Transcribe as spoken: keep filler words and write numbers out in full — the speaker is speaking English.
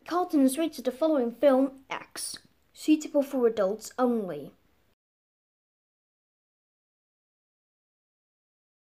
Carlton has rated the following film X, suitable for adults only.